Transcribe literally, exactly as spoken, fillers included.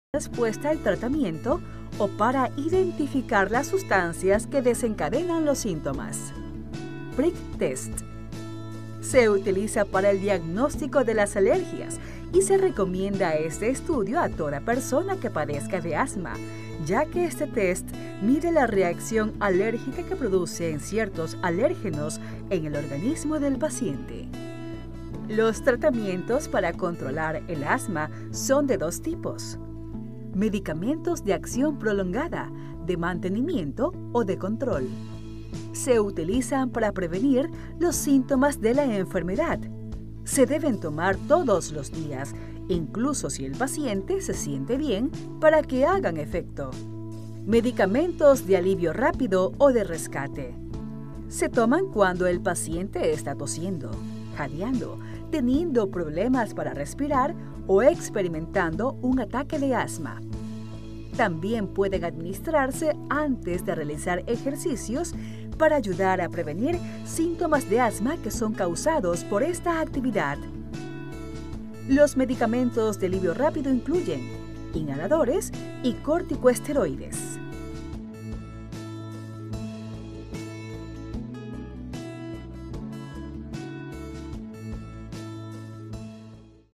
respuesta al tratamiento o para identificar las sustancias que desencadenan los síntomas. Prick Test se utiliza para el diagnóstico de las alergias y se recomienda este estudio a toda persona que padezca de asma, ya que este test mide la reacción alérgica que producen ciertos alérgenos en el organismo del paciente. Los tratamientos para controlar el asma son de dos tipos: medicamentos de acción prolongada, de mantenimiento o de control. Se utilizan para prevenir los síntomas de la enfermedad. Se deben tomar todos los días, incluso si el paciente se siente bien, para que hagan efecto. Medicamentos de alivio rápido o de rescate. Se toman cuando el paciente está tosiendo, jadeando, teniendo problemas para respirar o experimentando un ataque de asma. También pueden administrarse antes de realizar ejercicios para ayudar a prevenir síntomas de asma que son causados por esta actividad. Los medicamentos de alivio rápido incluyen inhaladores y corticosteroides.